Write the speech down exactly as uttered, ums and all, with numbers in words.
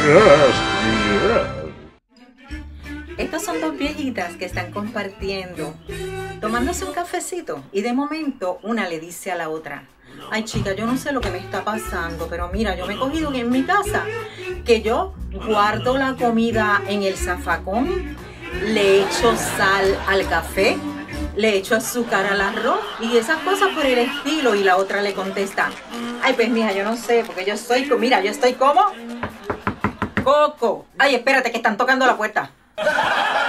Estas son dos viejitas que están compartiendo, tomándose un cafecito, y de momento una le dice a la otra: ay chica, yo no sé lo que me está pasando, pero mira, yo me he cogido en mi casa que yo guardo la comida en el zafacón, le echo sal al café, le echo azúcar al arroz y esas cosas por el estilo. Y la otra le contesta: ay, pues mija, yo no sé, porque yo soy, mira, yo estoy como Coco. Ay, espérate que están tocando la puerta.